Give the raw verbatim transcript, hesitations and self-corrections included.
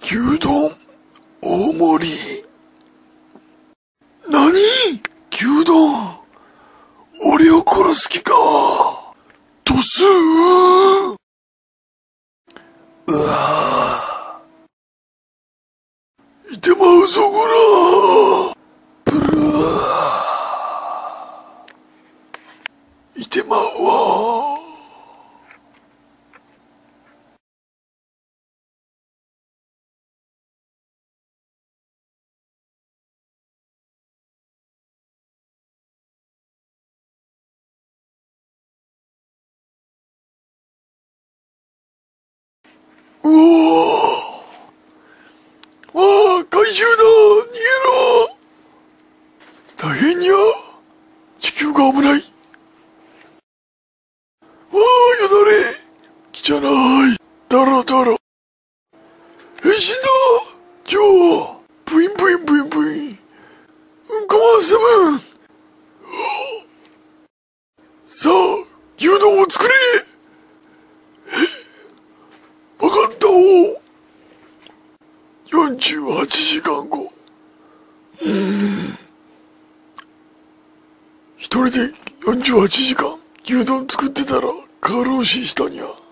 牛丼大盛り。何？牛丼俺を殺す気か。ドスー。うわぁ、いてまうぞこら。ブルー、いてまうわ。うわぁ、わあ、怪獣だ。逃げろ。大変にゃ。地球が危ない。わあ、よだれ。汚い。だらだら。変身だ。ジョー。ブインブインブインブイン。うんこマンセブン。さあ、牛丼を作れ。わかったお。よんじゅうはちじかんご。うーん。一人でよんじゅうはちじかん牛丼作ってたら過労死したにゃ。